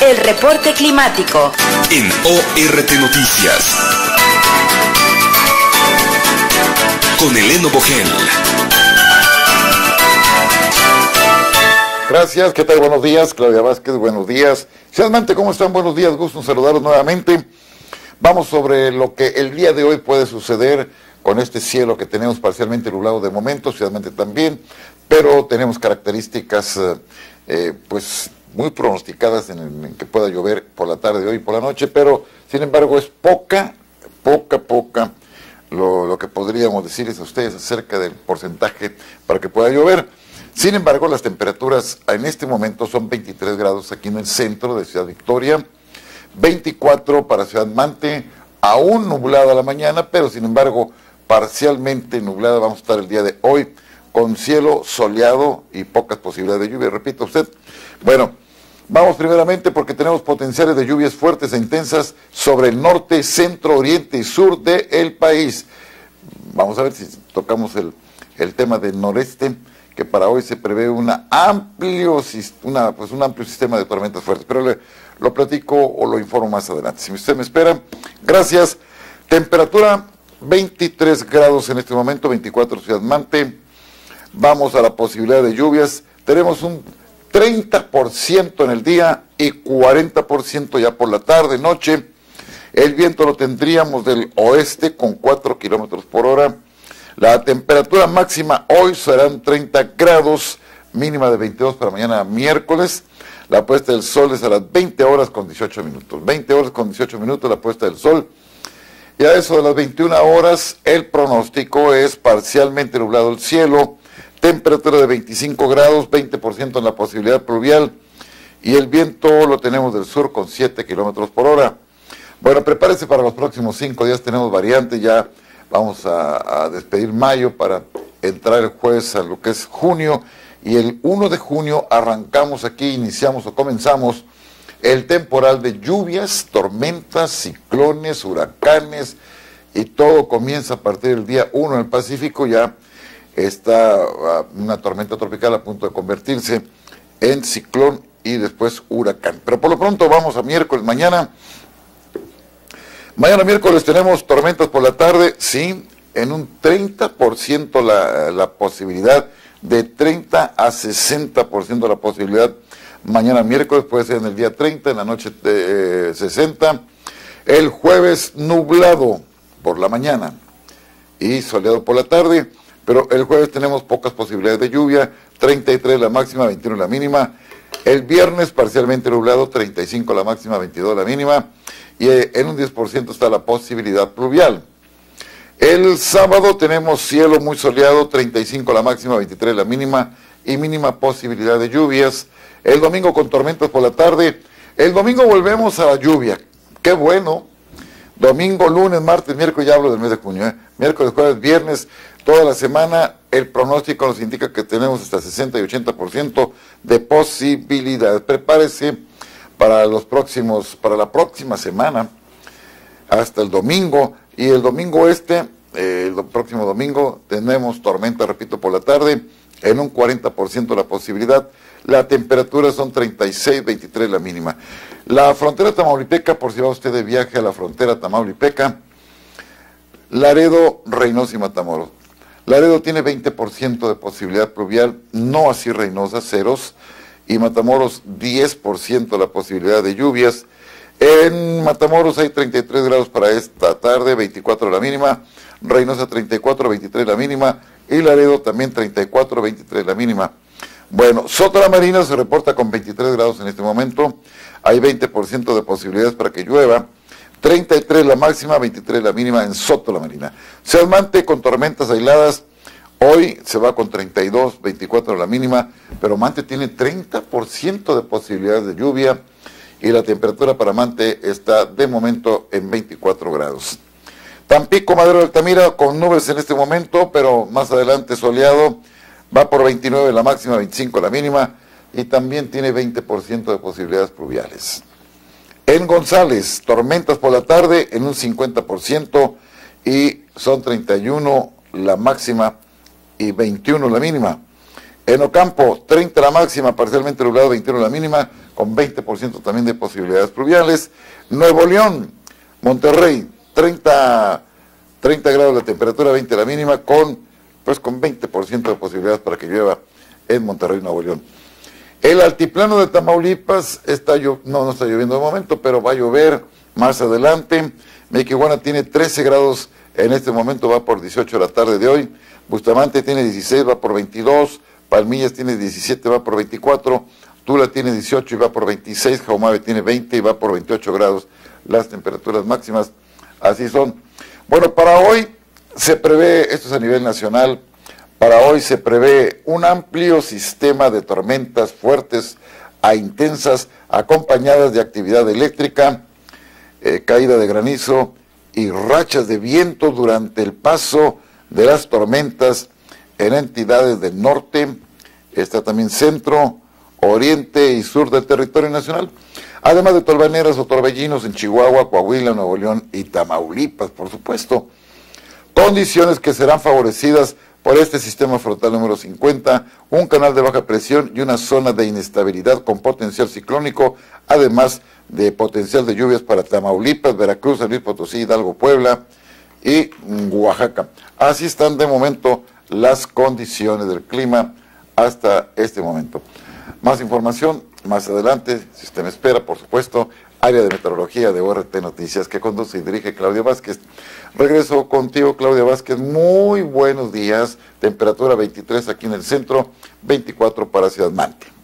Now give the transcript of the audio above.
el reporte climático. En ORT Noticias. Con Eleno Bogel. Gracias, ¿qué tal? Buenos días, Claudia Vázquez, buenos días. Ciudadmente, ¿cómo están? Buenos días, gusto en saludarlos nuevamente. Vamos sobre lo que el día de hoy puede suceder con este cielo que tenemos parcialmente nublado de momento, ciudadmente también, pero tenemos características pues muy pronosticadas en que pueda llover por la tarde de hoy y por la noche, pero sin embargo es poca lo que podríamos decirles a ustedes acerca del porcentaje para que pueda llover. Sin embargo, las temperaturas en este momento son 23 grados aquí en el centro de Ciudad Victoria, 24 para Ciudad Mante, aún nublada la mañana, pero sin embargo parcialmente nublada vamos a estar el día de hoy, con cielo soleado y pocas posibilidades de lluvia, repito usted. Bueno, vamos primeramente porque tenemos potenciales de lluvias fuertes e intensas sobre el norte, centro, oriente y sur del país. Vamos a ver si tocamos el tema del noreste, que para hoy se prevé un amplio sistema de tormentas fuertes, pero lo platico o lo informo más adelante. Si usted me espera, gracias. Temperatura 23 grados en este momento, 24 Ciudad Mante. Vamos a la posibilidad de lluvias. Tenemos un 30% en el día y 40% ya por la tarde, noche. El viento lo tendríamos del oeste con 4 kilómetros por hora. La temperatura máxima hoy serán 30 grados, mínima de 22 para mañana miércoles. La puesta del sol es a las 20 horas con 18 minutos. 20 horas con 18 minutos la puesta del sol. Y a eso de las 21 horas el pronóstico es parcialmente nublado el cielo, temperatura de 25 grados, 20% en la posibilidad pluvial y el viento lo tenemos del sur con 7 kilómetros por hora. Bueno, prepárese para los próximos 5 días, tenemos variantes ya. Vamos a despedir mayo para entrar el jueves a lo que es junio y el 1 de junio arrancamos aquí, iniciamos o comenzamos el temporal de lluvias, tormentas, ciclones, huracanes y todo comienza a partir del día 1 en el Pacífico. Ya está una tormenta tropical a punto de convertirse en ciclón y después huracán. Pero por lo pronto vamos a miércoles, mañana miércoles tenemos tormentas por la tarde, sí, en un 30% la posibilidad, de 30 a 60% la posibilidad. Mañana miércoles puede ser en el día 30, en la noche 60. El jueves nublado por la mañana y soleado por la tarde, pero el jueves tenemos pocas posibilidades de lluvia, 33 la máxima, 21 la mínima. El viernes parcialmente nublado, 35 la máxima, 22 la mínima. Y en un 10% está la posibilidad pluvial. El sábado tenemos cielo muy soleado, 35 la máxima, 23 la mínima y mínima posibilidad de lluvias. El domingo con tormentas por la tarde. El domingo volvemos a la lluvia. ¡Qué bueno! Domingo, lunes, martes, miércoles, ya hablo del mes de junio. Miércoles, jueves, viernes, toda la semana. El pronóstico nos indica que tenemos hasta 60 y 80% de posibilidades. Prepárese para la próxima semana, hasta el domingo, y el domingo el próximo domingo, tenemos tormenta, repito, por la tarde, en un 40% la posibilidad, la temperatura son 36, 23 la mínima. La frontera tamaulipeca, por si va usted de viaje a la frontera tamaulipeca, Laredo, Reynosa y Matamoros. Laredo tiene 20% de posibilidad pluvial, no así Reynosa, ceros, y Matamoros 10% la posibilidad de lluvias. En Matamoros hay 33 grados para esta tarde, 24 la mínima, Reynosa 34, 23 la mínima, y Laredo también 34, 23 la mínima. Bueno, Soto la Marina se reporta con 23 grados en este momento, hay 20% de posibilidades para que llueva, 33 la máxima, 23 la mínima en Soto la Marina. Ciudad Mante con tormentas aisladas. Hoy se va con 32, 24 la mínima, pero Mante tiene 30% de posibilidades de lluvia y la temperatura para Mante está de momento en 24 grados. Tampico, Madero de Altamira con nubes en este momento, pero más adelante soleado, va por 29 la máxima, 25 la mínima y también tiene 20% de posibilidades pluviales. En González, tormentas por la tarde en un 50% y son 31 la máxima y 21 la mínima. En Ocampo, 30 la máxima, parcialmente nublado, 21 la mínima, con 20% también de posibilidades pluviales. Nuevo León, Monterrey, 30 grados la temperatura, 20 la mínima, con 20% de posibilidades para que llueva en Monterrey, Nuevo León. El altiplano de Tamaulipas no está lloviendo de momento, pero va a llover más adelante. Mequihuana tiene 13 grados en este momento, va por 18 de la tarde de hoy. Bustamante tiene 16, va por 22. Palmillas tiene 17, va por 24. Tula tiene 18 y va por 26. Jaumabe tiene 20 y va por 28 grados. Las temperaturas máximas así son. Bueno, para hoy se prevé, esto es a nivel nacional, para hoy se prevé un amplio sistema de tormentas fuertes a intensas, acompañadas de actividad eléctrica, caída de granizo y rachas de viento durante el paso de las tormentas en entidades del norte, está también centro, oriente y sur del territorio nacional, además de tolvaneras o torbellinos en Chihuahua, Coahuila, Nuevo León y Tamaulipas, por supuesto. Condiciones que serán favorecidas por este sistema frontal número 50, un canal de baja presión y una zona de inestabilidad con potencial ciclónico, además de potencial de lluvias para Tamaulipas, Veracruz, San Luis Potosí, Hidalgo, Puebla y Oaxaca. Así están de momento las condiciones del clima hasta este momento. Más información más adelante, si usted me espera, por supuesto, área de meteorología de ORT Noticias, que conduce y dirige Claudia Vázquez. Regreso contigo, Claudia Vázquez. Muy buenos días. Temperatura 23 aquí en el centro, 24 para Ciudad Mante.